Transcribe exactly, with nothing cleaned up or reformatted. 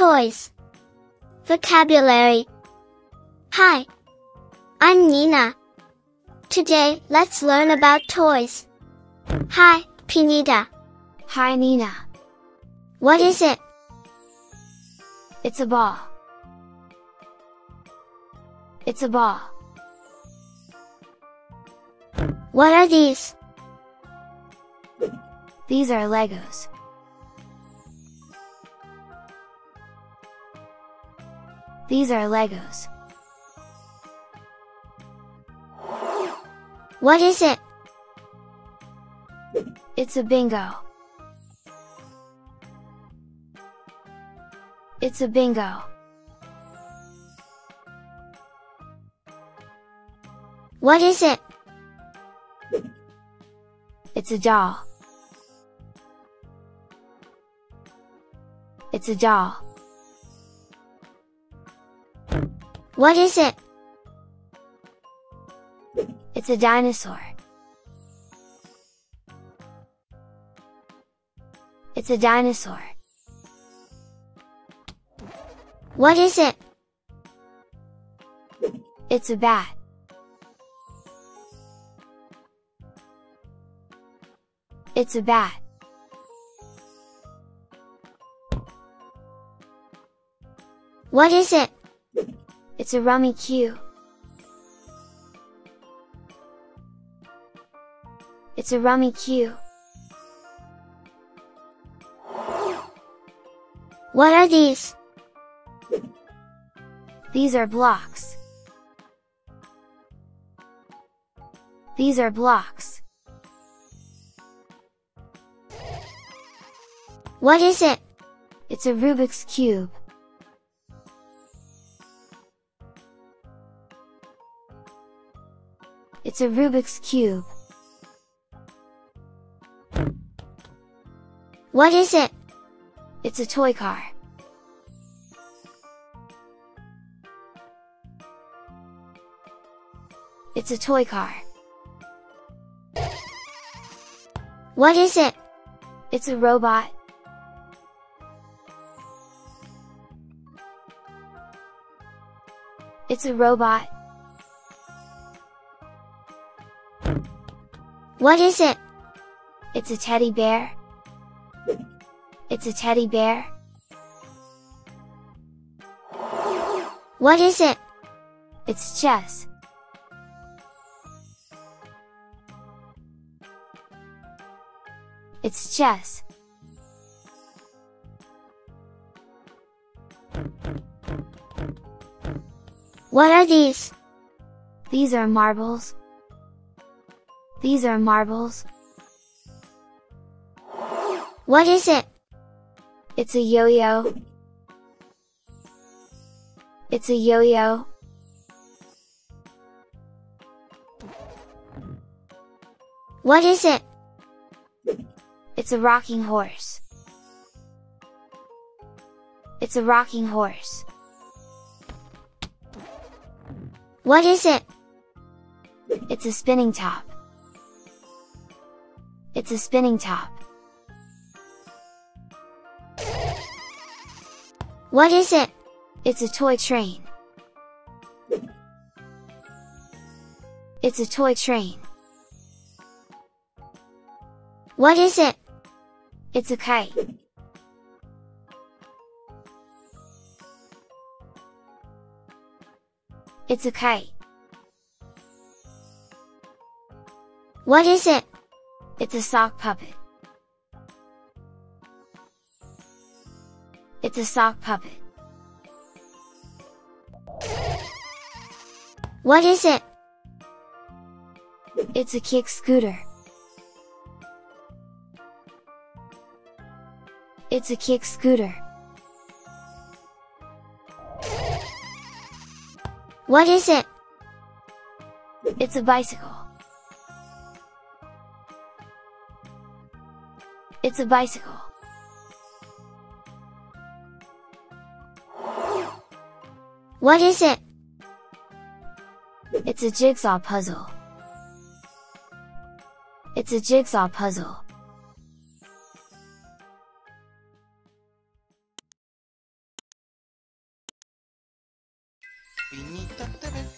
Toys. Vocabulary. Hi, I'm Nina. Today, let's learn about toys. Hi, Pinita. Hi Nina. What is it? It's a ball. It's a ball. What are these? These are Legos. These are Legos. What is it? It's a bingo. It's a bingo. What is it? It's a doll. It's a doll. What is it? It's a dinosaur. It's a dinosaur. What is it? It's a bat. It's a bat. What is it? It's a rummy cue. It's a rummy cue. What are these? These are blocks. These are blocks. What is it? It's a Rubik's Cube. It's a Rubik's Cube. What is it? It's a toy car. It's a toy car. What is it? It's a robot. It's a robot. What is it? It's a teddy bear. It's a teddy bear. What is it? It's chess. It's chess. What are these? These are marbles. These are marbles. What is it? It's a yo-yo. It's a yo-yo. What is it? It's a rocking horse. It's a rocking horse. What is it? It's a spinning top. It's a spinning top. What is it? It's a toy train. It's a toy train. What is it? It's a kite. It's a kite. What is it? It's a sock puppet. It's a sock puppet. What is it? It's a kick scooter. It's a kick scooter. What is it? It's a bicycle. It's a bicycle. What is it? It's a jigsaw puzzle. It's a jigsaw puzzle. Finito T V.